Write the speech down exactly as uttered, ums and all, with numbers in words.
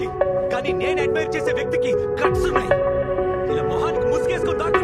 కానీ నేను అడ్మైర్ చేసే వ్యక్తికి గట్స్ ఉన్నాయి. ఇలా మొహానికి ముసుగేసుకొని దాకా